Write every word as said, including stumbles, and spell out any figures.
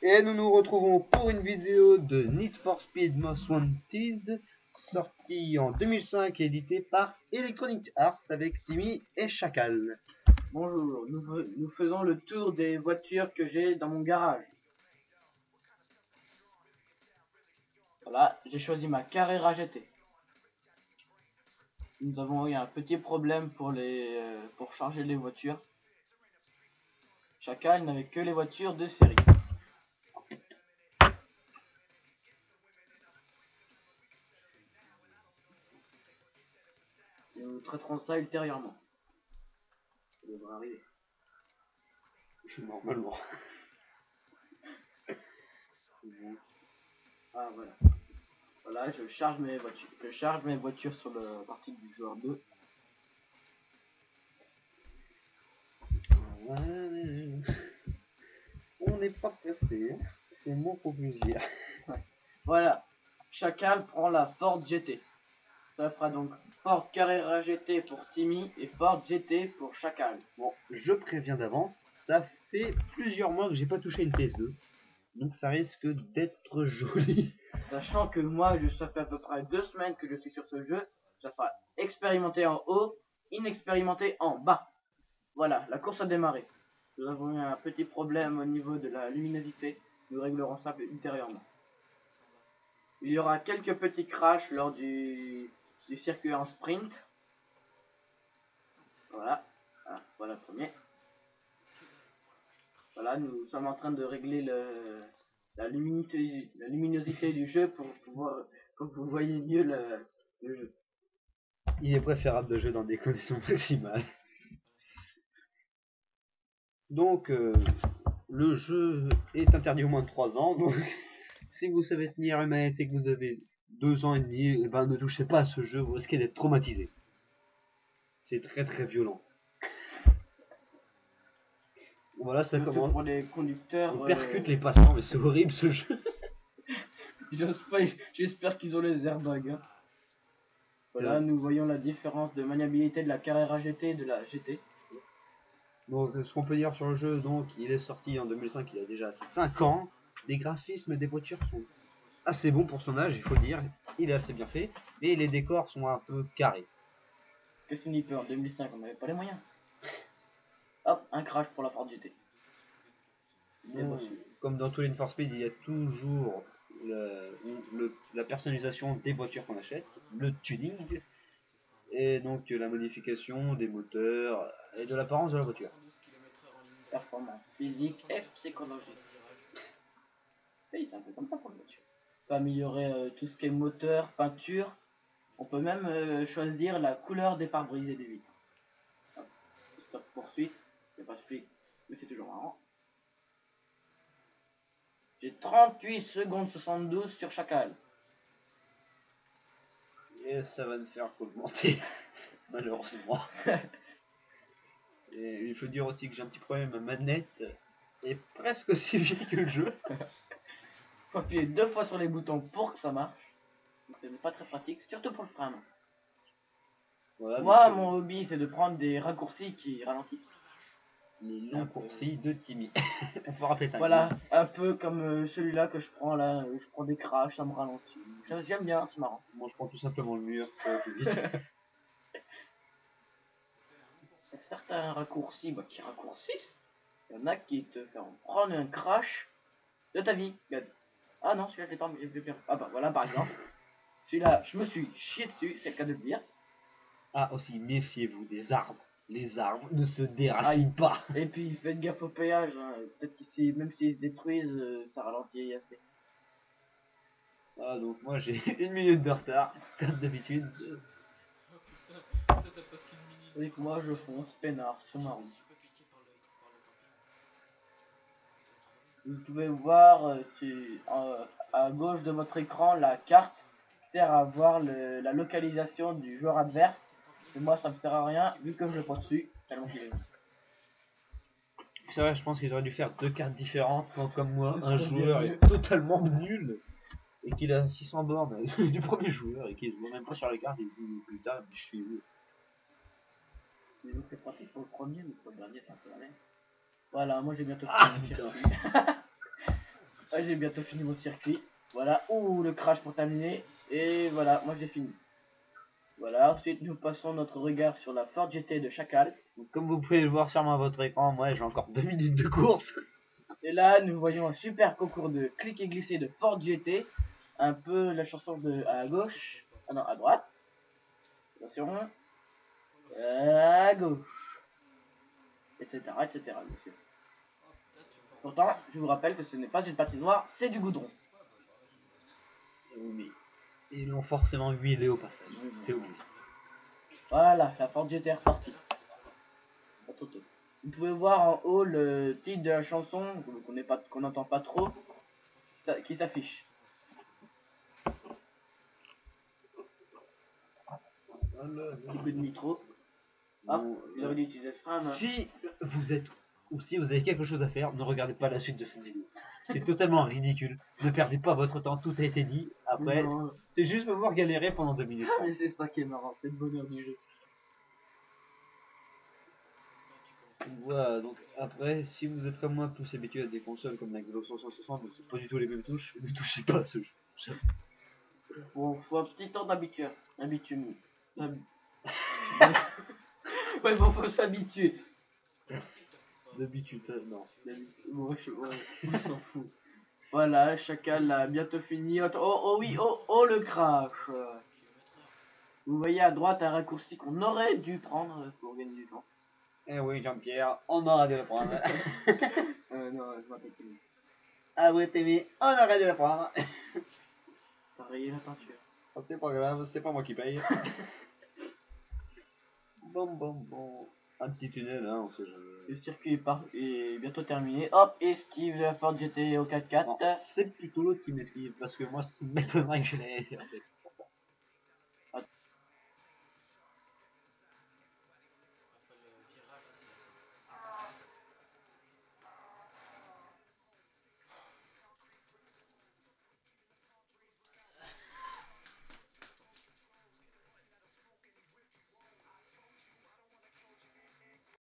Et nous nous retrouvons pour une vidéo de Need for Speed Most Wanted, sorti en deux mille cinq et édité par Electronic Arts avec Timmy et Chacal. Bonjour, nous, nous faisons le tour des voitures que j'ai dans mon garage. Voilà, j'ai choisi ma Carrera G T. Nous avons eu un petit problème pour, les, euh, pour charger les voitures. Chacal n'avait que les voitures de série. Et nous traiterons ça ultérieurement. Ça devrait arriver. Normalement. Ah voilà. Voilà, je charge mes voitures. Je charge mes voitures sur la partie du joueur deux. Ouais. On n'est pas pressé, c'est mon pour plaisir. Ouais. Voilà. Chacal prend la Ford G T. Ça fera donc Ford Carrera G T pour Timmy et Ford G T pour Chacal. Bon, je préviens d'avance, ça fait plusieurs mois que j'ai pas touché une P S deux, donc ça risque d'être joli. Sachant que moi, je, ça fait à peu près deux semaines que je suis sur ce jeu, ça sera expérimenté en haut, inexpérimenté en bas. Voilà, la course a démarré. Nous avons eu un petit problème au niveau de la luminosité, nous réglerons ça ultérieurement. Il y aura quelques petits crashs lors du, du circuit en sprint. Voilà, ah, voilà le premier. Voilà, nous sommes en train de régler le, la, luminosité, la luminosité du jeu pour pouvoir pour que vous voyez mieux le, le jeu. Il est préférable de jouer dans des conditions maximales. Donc, euh, le jeu est interdit au moins de trois ans, donc si vous savez tenir une manette et que vous avez deux ans et demi, eh ben, ne touchez pas à ce jeu, vous risquez d'être traumatisé. C'est très très violent. Voilà, ça commence. Pour les conducteurs, on percute euh... les passants, mais c'est horrible ce jeu. J'espère qu'ils ont les airbags. Hein. Voilà, nous voyons la différence de maniabilité de la Carrera G T et de la G T. Donc, ce qu'on peut dire sur le jeu, donc, il est sorti en deux mille cinq, il a déjà cinq ans. Les graphismes des voitures sont assez bons pour son âge, il faut le dire. Il est assez bien fait, et les décors sont un peu carrés. Qu'est-ce qu'on y peut en deux mille cinq, on n'avait pas les moyens. Hop, un crash pour la Ford G T. Bon, comme dans tous les Need for Speed, il y a toujours le, le, la personnalisation des voitures qu'on achète, le tuning, et donc la modification des moteurs et de l'apparence de la voiture. Performance physique et psychologique. Oui, c'est un peu comme ça pour la voiture. On peut améliorer euh, tout ce qui est moteur, peinture. On peut même euh, choisir la couleur des pare-brise et des vitres. Hop. Stop poursuite, c'est pas speed, mais c'est toujours marrant. J'ai trente-huit secondes soixante-douze sur Chacal. Et ça va me faire augmenter, malheureusement. Et il faut dire aussi que j'ai un petit problème, ma manette est presque aussi vieille que le jeu. Faut appuyer deux fois sur les boutons pour que ça marche. Donc c'est pas très pratique, surtout pour le frein. Voilà, moi, donc, mon euh... hobby, c'est de prendre des raccourcis qui ralentissent. Les longs raccourcis de Timmy. On peut rappeler ça. Voilà, un peu comme euh, celui-là que je prends là, je prends des crashs, ça me ralentit. J'aime bien, c'est marrant. Moi, je prends tout simplement le mur, ça va plus vite. Certains raccourcis bah, qui raccourcissent. Il y en a qui te font prendre un crash de ta vie. Ah non, celui-là, je l'ai pas, j'ai bien. Ah bah voilà, par exemple. Celui-là, je me suis chié dessus, c'est le cas de le dire. Ah, aussi, méfiez-vous des arbres. Les arbres ne se déracinent pas. Et puis, faites gaffe au péage. Hein. Peut-être qu'ici, même s'ils se détruisent, euh, ça ralentit assez. Ah, donc moi, j'ai une minute de retard, comme d'habitude. Et que moi, je fonce peinard sur ma route. Vous pouvez voir euh, sur, euh, à gauche de votre écran la carte qui sert à voir le, la localisation du joueur adverse. Et moi, ça me sert à rien vu que je le prends dessus. Tellement qu'il est. C'est vrai, je pense qu'ils auraient dû faire deux cartes différentes quand, comme moi, un joueur est totalement nul et qu'il a six cents bornes du premier joueur et qu'il ne voit même pas sur la carte et il se dit putain, mais je suis où? Mais donc c'est pratique pour le premier, mais pour le dernier, c'est un peu la même. Voilà, moi j'ai bientôt ah, fini. Ah, j'ai bientôt fini mon circuit. Voilà, ouh, le crash pour terminer. Et voilà, moi j'ai fini. Voilà, ensuite nous passons notre regard sur la Ford G T de Chacal. Donc, comme vous pouvez le voir sur votre écran, moi j'ai encore deux minutes de course. Et là, nous voyons un super concours de clic et glisser de Ford G T. Un peu la chanson de à gauche. Ah non, à droite. Attention. À gauche. Etc. etc. bien sûr. Pourtant, je vous rappelle que ce n'est pas une patinoire, c'est du goudron. Oui. Ils l'ont forcément huilé au passage. Oui, C'est bon. obligé. Voilà, la Ford G T est repartie. Vous pouvez voir en haut le titre de la chanson qu'on n'est pas, qu'on n'entend pas trop, qui s'affiche. Un peu de nitro. Hop, Bon, il aurait dû utiliser ce frein. hein. Si vous êtes ou si vous avez quelque chose à faire, ne regardez pas la suite de cette vidéo. C'est totalement ridicule. Ne perdez pas votre temps, tout a été dit. Après, Non. c'est juste me voir galérer pendant deux minutes. Mais c'est ça qui est marrant, c'est le bonheur du jeu. Voilà, donc après, si vous êtes comme moi, tous habitués à des consoles comme la Xbox trois cent soixante, donc c'est pas du tout les mêmes touches, ne touchez pas à ce jeu. Bon, faut un petit temps d'habitude. Habitude. Hab... ouais, bon, faut s'habituer. D'habitude, euh, non. Bon, je... ouais, on s'en fout. Voilà, Chacal a bientôt fini. Oh, oh oui, oh, oh le crash. Vous voyez à droite un raccourci qu'on aurait dû prendre pour gagner du temps. Eh oui, Jean-Pierre, on aura dû le prendre. euh, non, je m'appelle Kevin. Ah oui, T V, on aurait dû le prendre. T'as rayé la peinture. Oh, c'est pas grave, c'est pas moi qui paye. Bon, bon, bon. Un petit tunnel, hein, on sait jamais. Le circuit est, par... est bientôt terminé. Hop, esquive de la Ford G T au quatre quatre. Non, c'est plutôt l'autre qui m'esquive, parce que moi, ça m'étonnerait que je l'ai en fait.